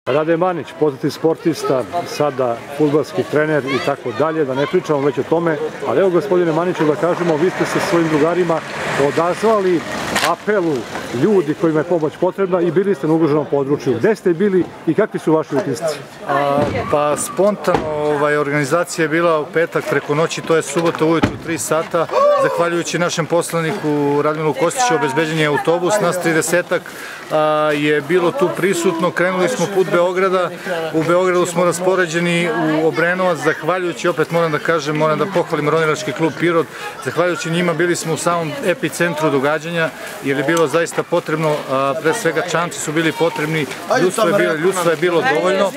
Rade Manić, poznati sportista, sada fudbalski trener i tako dalje, da ne pričamo već o tome, ali evo gospodine Maniću da kažemo, vi ste se svojim drugarima odazvali apelu ljudi kojima je pomoć potrebna i bili ste na ugroženom području. Gde ste bili i kakvi su vaši utisci? Pa spontano organizacija je bila u petak preko noći, to je subota ujutru 3 sata. Zahvaljujući našem poslaniku Radmilu Kostiću obezbeđen je autobus, nas 30-ak je bilo tu prisutno, krenuli smo put Beograda, u Beogradu smo raspoređeni u Obrenovac, zahvaljujući, opet moram da kažem, moram da pohvalim ronilački klub Pirot, zahvaljujući njima bili smo u samom epicentru događanja, jer je bilo zaista potrebno, pre svega čamci su bili potrebni, ljudstvo je bilo dovoljno,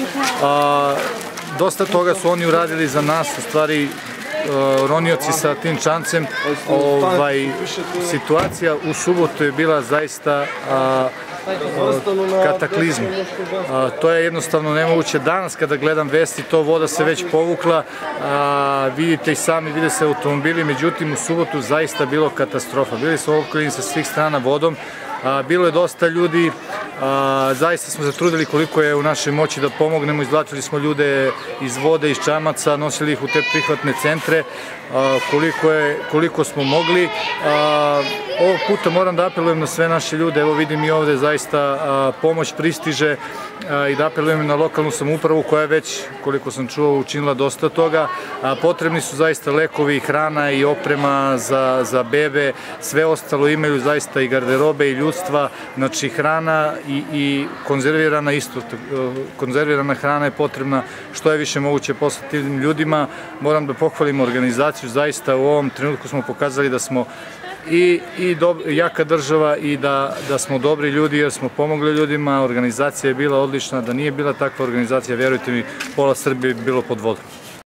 dosta toga su oni uradili za nas, u stvari ronioci sa tim čamcem. Situacija u subotu je bila zaista kataklizma. To je jednostavno nemoguće. Danas kada gledam vesti, to voda se već povukla, vidite i sami, vide se automobili, međutim u subotu zaista bilo katastrofa. Bili smo opkoljeni sa svih strana vodom, bilo je dosta ljudi, zaista smo zatrudili koliko je u našoj moći da pomognemo, izvlačili smo ljude iz vode, iz čamaca, nosili ih u te prihvatne centre, koliko smo mogli. Ovog puta moram da apelujem na sve naše ljude, evo vidim i ovde zaista pomoć pristiže i da apelujem na lokalnu samoupravu koja je već, koliko sam čuo, učinila dosta toga. Potrebni su zaista lekovi, hrana i oprema za bebe, sve ostalo imaju zaista i garderobe i ljudstva, znači hrana i konzervirana isto, konzervirana hrana je potrebna što je više moguće poslati tim ljudima. Moram da pohvalim organizaciju, zaista u ovom trenutku smo pokazali da smo i jaka država i da smo dobri ljudi jer smo pomogli ljudima, organizacija je bila odlična, da nije bila takva organizacija, vjerujte mi, pola Srbije bi bilo pod vodom.